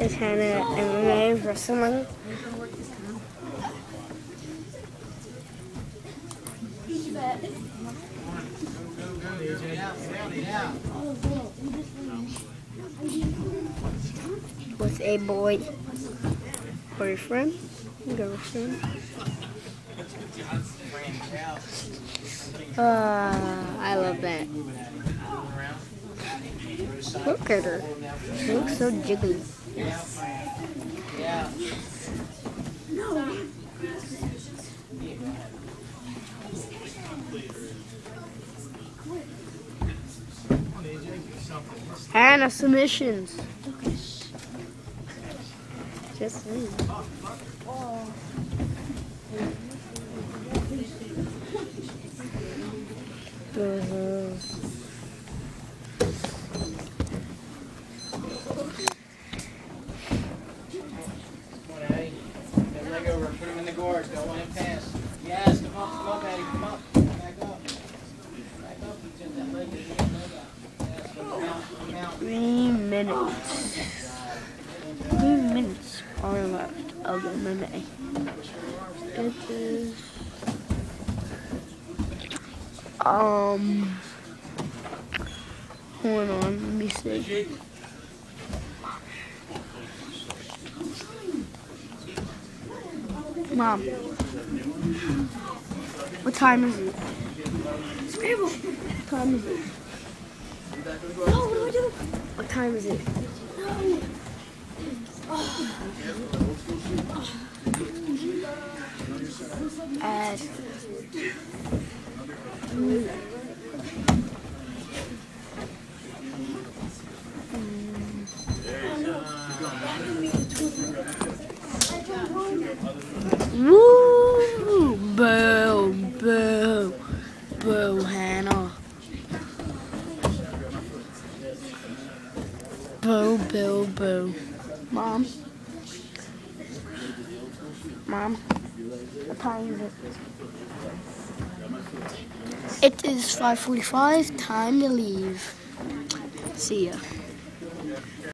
It's Hannah MMA wrestling. With a boyfriend, girlfriend. I love that. Look at her. She looks so jiggly. Hannah submissions. Just me. Leg over, put him in the guards, don't let him pass. Yes, come up, Eddie, come up. Back up. Back up, you tip that leg, get that leg up. Yes, come out. 3 minutes. 3 minutes are left of the MMA. It is hold on, let me see. Mom, what time is it? Scramble. What time is it? No, what do I do? What time is it? No. At woo! Boo! Boo! Boo, Hannah. Boo, boo, boo. Mom? Mom? What time is it? It is 5:45. Time to leave. See ya.